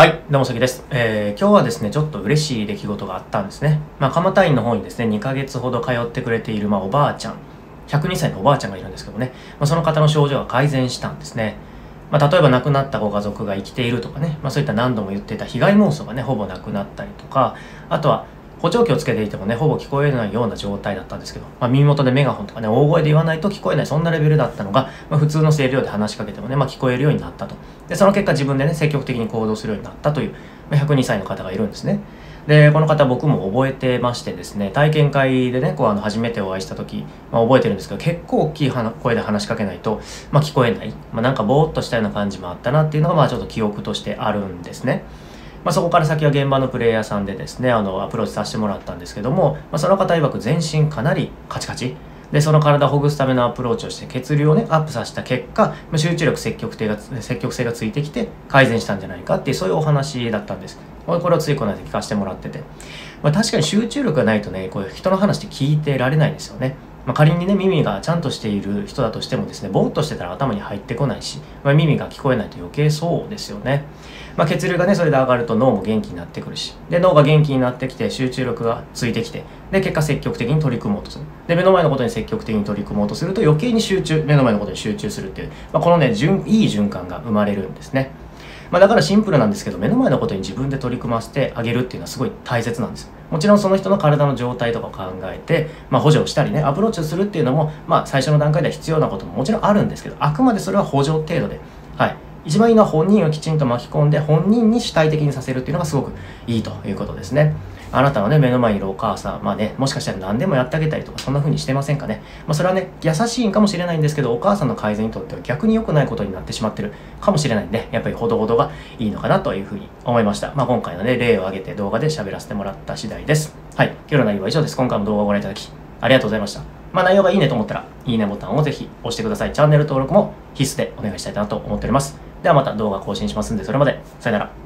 はい、どうも関です。今日はですね、ちょっと嬉しい出来事があったんですね。蒲田院の方にですね、2ヶ月ほど通ってくれている、おばあちゃん、102歳のおばあちゃんがいるんですけどね、その方の症状が改善したんですね。例えば亡くなったご家族が生きているとかね、そういった何度も言っていた被害妄想がね、ほぼなくなったりとか、あとは補聴器をつけていてもね、ほぼ聞こえないような状態だったんですけど、耳元でメガホンとかね、大声で言わないと聞こえない、そんなレベルだったのが、普通の声量で話しかけてもね、聞こえるようになったと。で、その結果自分でね、積極的に行動するようになったという、102歳の方がいるんですね。で、この方僕も覚えてましてですね、体験会でね、初めてお会いした時、覚えてるんですけど、結構大きい声で話しかけないと、聞こえない。なんかぼーっとしたような感じもあったなっていうのが、ちょっと記憶としてあるんですね。そこから先は現場のプレイヤーさんでですね、アプローチさせてもらったんですけども、その方曰く全身かなりカチカチ。で、その体をほぐすためのアプローチをして血流をね、アップさせた結果、集中力、積極性がついてきて改善したんじゃないかっていう、そういうお話だったんです。これをついこの間聞かせてもらってて。確かに集中力がないとね、こういう人の話って聞いてられないですよね。仮にね、耳がちゃんとしている人だとしてもですね、ぼーっとしてたら頭に入ってこないし、耳が聞こえないと余計そうですよね。血流がね、それで上がると脳も元気になってくるし、で、脳が元気になってきて集中力がついてきて、で、結果積極的に取り組もうとする。で、目の前のことに積極的に取り組もうとすると余計に目の前のことに集中するっていう、このね、いい循環が生まれるんですね。だからシンプルなんですけど、目の前のことに自分で取り組ませてあげるっていうのはすごい大切なんです。もちろんその人の体の状態とかを考えて、補助をしたりね、アプローチをするっていうのも、最初の段階では必要なことももちろんあるんですけど、あくまでそれは補助程度で、はい。一番いいのは本人をきちんと巻き込んで、本人に主体的にさせるっていうのがすごくいいということですね。あなたはね、目の前にいるお母さん、もしかしたら何でもやってあげたりとか、そんな風にしてませんかね。それはね、優しいんかもしれないんですけど、お母さんの改善にとっては逆に良くないことになってしまってるかもしれないんで、やっぱりほどほどがいいのかなという風に思いました。今回のね、例を挙げて動画で喋らせてもらった次第です。はい。今日の内容は以上です。今回も動画をご覧いただき、ありがとうございました。内容がいいねと思ったら、いいねボタンをぜひ押してください。チャンネル登録も必須でお願いしたいなと思っております。ではまた動画更新しますんで、それまで、さよなら。